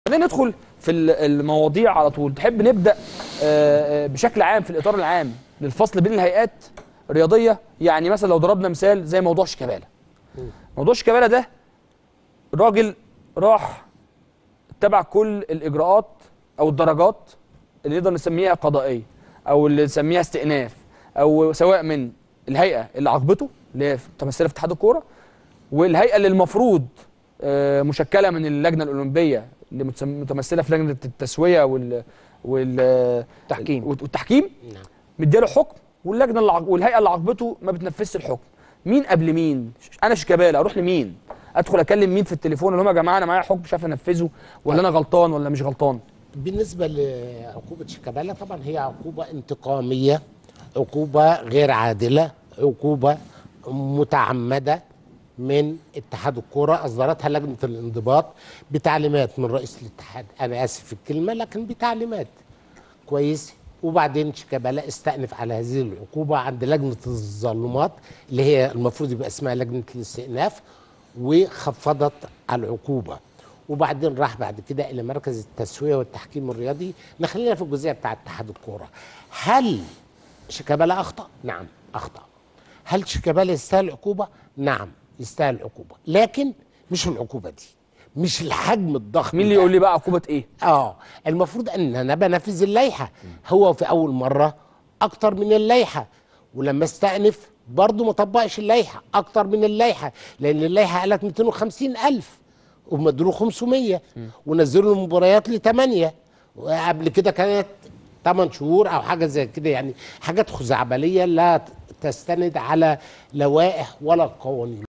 خلينا ندخل في المواضيع على طول. تحب نبدأ بشكل عام في الإطار العام للفصل بين الهيئات الرياضية؟ يعني مثلا لو ضربنا مثال زي موضوع شيكابالا. موضوع شيكابالا ده الراجل راح اتبع كل الإجراءات أو الدرجات اللي نقدر نسميها قضائية أو اللي نسميها استئناف، أو سواء من الهيئة اللي عاقبته اللي هي متمثلة في اتحاد الكورة، والهيئة اللي المفروض مشكلة من اللجنة الأولمبية اللي متمثله في لجنه التسويه والتحكيم. نعم. مديله حكم، واللجنه والهيئه اللي عاقبته ما بتنفذش الحكم. مين قبل مين؟ انا شيكابالا اروح لمين؟ ادخل اكلم مين في التليفون؟ اللي هم يا جماعه انا معايا حكم مش عارف انفذه، ولا انا غلطان ولا مش غلطان؟ بالنسبه لعقوبه شيكابالا طبعا هي عقوبه انتقاميه، عقوبه غير عادله، عقوبه متعمده من اتحاد الكوره اصدرتها لجنه الانضباط بتعليمات من رئيس الاتحاد. انا اسف في الكلمه لكن بتعليمات كويس. وبعدين شيكابالا استأنف على هذه العقوبه عند لجنه التظلمات اللي هي المفروض يبقى اسمها لجنه الاستئناف، وخفضت العقوبه. وبعدين راح بعد كده الى مركز التسويه والتحكيم الرياضي. نخلينا في الجزئيه بتاعه اتحاد الكوره. هل شيكابالا اخطا؟ نعم اخطا. هل شيكابالا يستاهل عقوبه؟ نعم يستاهل عقوبه، لكن مش العقوبه دي، مش الحجم الضخم. مين اللي يقول لي بقى عقوبه ايه؟ المفروض ان انا بنفذ اللائحه. هو في اول مره اكتر من اللائحه، ولما استأنف برضه ما طبقش اللائحه اكتر من اللائحه، لان اللائحه قالت 250,000 وهم ادوا 500 ونزلوا المباريات ل8، وقبل كده كانت 8 شهور او حاجه زي كده. يعني حاجات خزعبليه لا تستند على لوائح ولا قوانين.